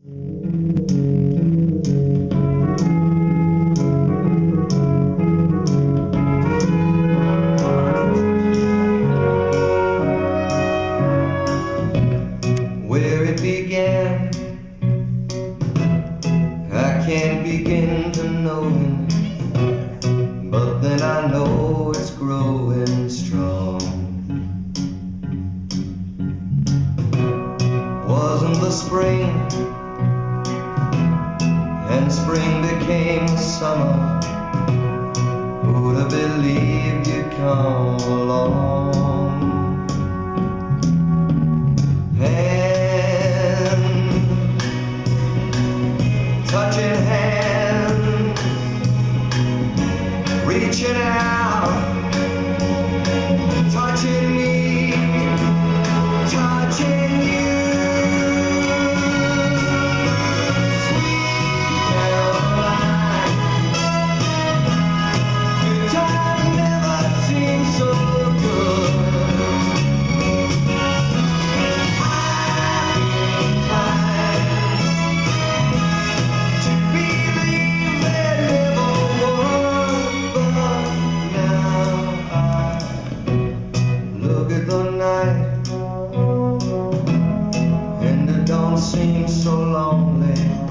Where it began, I can't begin to know it, but then I know it's growing strong. Wasn't the spring, and spring became the summer. Who'd have believed you'd come along? Touching hands, reaching out, touching me, touching you. Sweet Caroline, good times never seem so good. And it don't seem so lonely.